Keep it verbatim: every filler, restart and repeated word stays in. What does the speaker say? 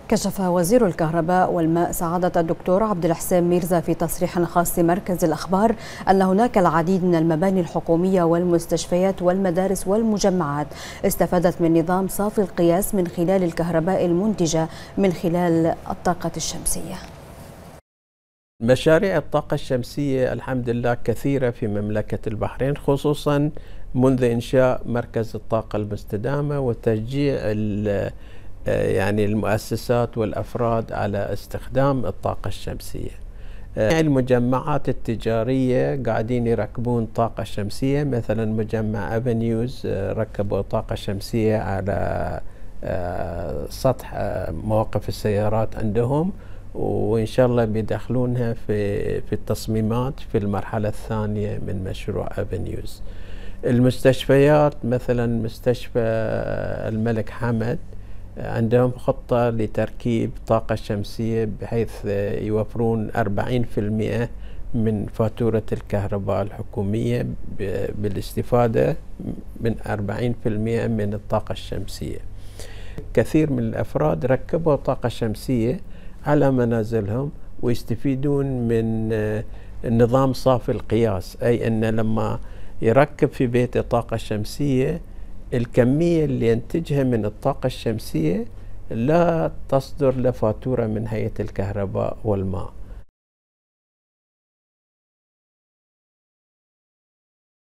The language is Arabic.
كشف وزير الكهرباء والماء سعادة الدكتور عبد الحسين ميرزا في تصريح خاص لمركز الأخبار أن هناك العديد من المباني الحكومية والمستشفيات والمدارس والمجمعات استفادت من نظام صافي القياس من خلال الكهرباء المنتجة من خلال الطاقة الشمسية. مشاريع الطاقة الشمسية الحمد لله كثيرة في مملكة البحرين، خصوصا منذ إنشاء مركز الطاقة المستدامة وتشجيع يعني المؤسسات والأفراد على استخدام الطاقة الشمسية. المجمعات التجارية قاعدين يركبون طاقة شمسية، مثلا مجمع أفنيوز ركبوا طاقة شمسية على سطح مواقف السيارات عندهم، وإن شاء الله بيدخلونها في في التصميمات في المرحلة الثانية من مشروع أفنيوز. المستشفيات مثلا مستشفى الملك حمد عندهم خطة لتركيب طاقة شمسية بحيث يوفرون أربعين بالمئة من فاتورة الكهرباء الحكومية بالاستفادة من أربعين بالمئة من الطاقة الشمسية. كثير من الأفراد ركبوا طاقة شمسية على منازلهم ويستفيدون من النظام صافي القياس، أي أن لما يركب في بيته طاقة شمسية الكمية اللي ينتجها من الطاقة الشمسية لا تصدر له فاتورة من هيئة الكهرباء والماء.